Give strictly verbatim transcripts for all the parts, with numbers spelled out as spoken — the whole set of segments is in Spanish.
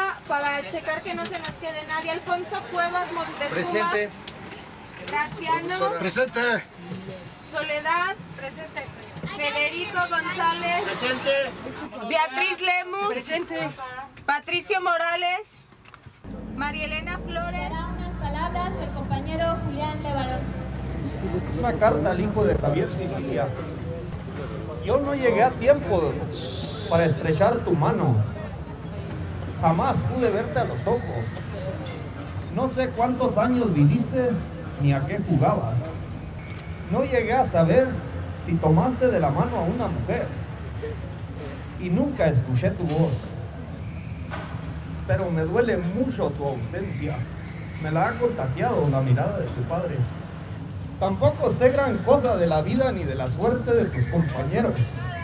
lista para checar que no se nos quede nadie. Alfonso Cuevas Montezuma. Presente. Graciano. Presente. Soledad. Presente. Federico González. Presente. Beatriz Lemus. Presente. Patricio Morales. María Elena Flores. Dará unas palabras el compañero Julián Levarón. Una carta al hijo de Javier Sicilia. Yo no llegué a tiempo para estrechar tu mano. Jamás pude verte a los ojos. No sé cuántos años viviste ni a qué jugabas. No llegué a saber si tomaste de la mano a una mujer. Y nunca escuché tu voz. Pero me duele mucho tu ausencia. Me la ha contagiado la mirada de tu padre. Tampoco sé gran cosa de la vida ni de la suerte de tus compañeros.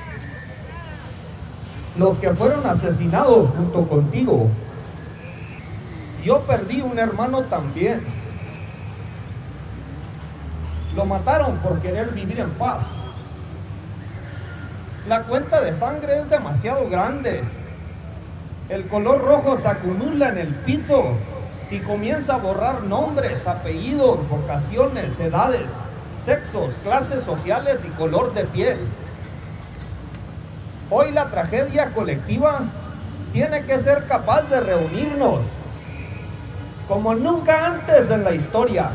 Los que fueron asesinados junto contigo. Yo perdí un hermano también. Lo mataron por querer vivir en paz. La cuenta de sangre es demasiado grande. El color rojo se acumula en el piso y comienza a borrar nombres, apellidos, vocaciones, edades, sexos, clases sociales y color de piel. Hoy la tragedia colectiva tiene que ser capaz de reunirnos como nunca antes en la historia.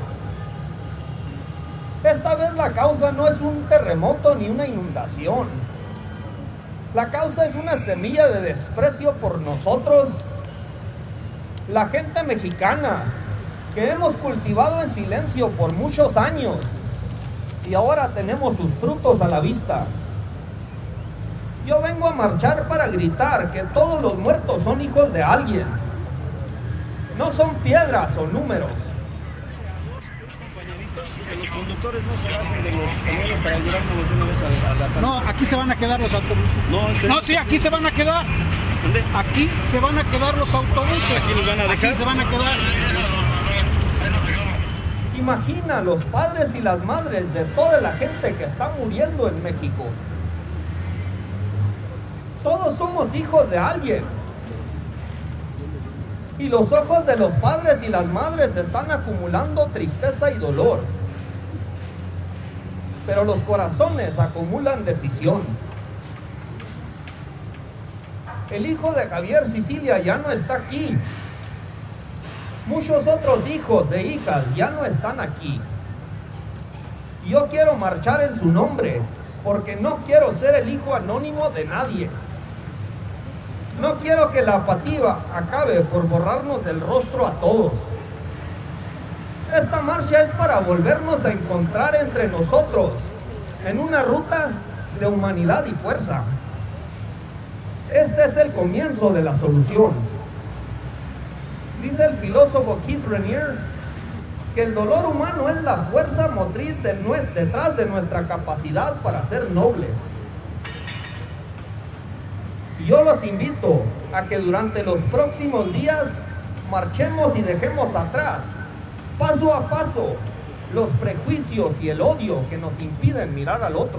Esta vez la causa no es un terremoto ni una inundación. La causa es una semilla de desprecio por nosotros, la gente mexicana, que hemos cultivado en silencio por muchos años y ahora tenemos sus frutos a la vista. Yo vengo a marchar para gritar que todos los muertos son hijos de alguien. No son piedras o números. Que los conductores no se bajen de los camiones para llevarnos de una vez a, a la... No, aquí se van a quedar los autobuses. No, no, sí, aquí se van a quedar. ¿Dónde? Aquí se van a quedar los autobuses. ¿Aquí los van a dejar? Aquí se van a quedar. Imagina los padres y las madres de toda la gente que está muriendo en México. Todos somos hijos de alguien. Y los ojos de los padres y las madres están acumulando tristeza y dolor. Pero los corazones acumulan decisión. El hijo de Javier Sicilia ya no está aquí. Muchos otros hijos e hijas ya no están aquí. Yo quiero marchar en su nombre, porque no quiero ser el hijo anónimo de nadie. No quiero que la apatía acabe por borrarnos el rostro a todos. Esta marcha es para volvernos a encontrar entre nosotros en una ruta de humanidad y fuerza. Este es el comienzo de la solución. Dice el filósofo Keith Raniere que el dolor humano es la fuerza motriz de nue- detrás de nuestra capacidad para ser nobles. Y yo los invito a que durante los próximos días marchemos y dejemos atrás, paso a paso, los prejuicios y el odio que nos impiden mirar al otro.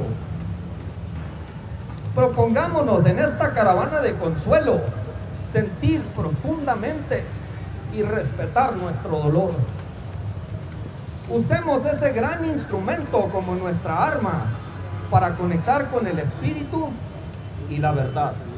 Propongámonos en esta caravana de consuelo sentir profundamente y respetar nuestro dolor. Usemos ese gran instrumento como nuestra arma para conectar con el espíritu y la verdad.